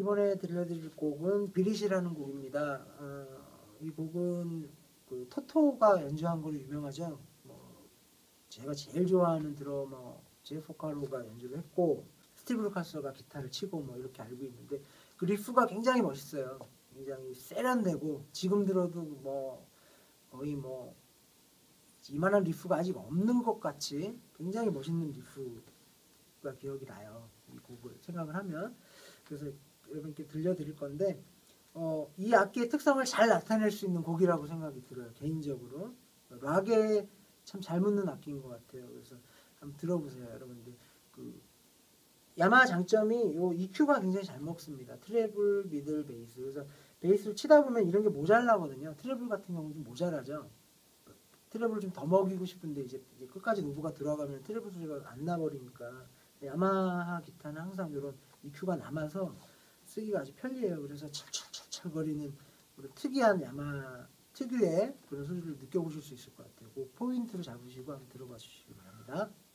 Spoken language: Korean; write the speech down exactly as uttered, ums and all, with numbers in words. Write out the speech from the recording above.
이번에 들려드릴 곡은 비릿이라는 곡입니다. 어, 이 곡은 그 토토가 연주한 걸로 유명하죠. 뭐 제가 제일 좋아하는 드러머 제프 포카로가 연주를 했고 스티브 루카스가 기타를 치고 뭐 이렇게 알고 있는데 그 리프가 굉장히 멋있어요. 굉장히 세련되고 지금 들어도 뭐 거의 뭐 이만한 리프가 아직 없는 것 같이 굉장히 멋있는 리프가 기억이 나요. 이 곡을 생각을 하면. 그래서 여러분께 들려드릴 건데 어, 이 악기의 특성을 잘 나타낼 수 있는 곡이라고 생각이 들어요. 개인적으로. 락에 참 잘 묻는 악기인 것 같아요. 그래서 한번 들어보세요. 여러분들. 그 야마하 장점이 요 이큐가 굉장히 잘 먹습니다. 트래블, 미들, 베이스. 그래서 베이스를 치다 보면 이런 게 모자라거든요. 트래블 같은 경우는 좀 모자라죠. 트래블을 좀 더 먹이고 싶은데 이제, 이제 끝까지 누브가 들어가면 트래블 소리가 안 나버리니까 야마하 기타는 항상 이런 이큐가 남아서 쓰기가 아주 편리해요. 그래서 철철철철 거리는 그런 특이한 야마하 특유의 그런 소리를 느껴보실 수 있을 것 같아요. 그 포인트를 잡으시고 한번 들어봐 주시기 바랍니다.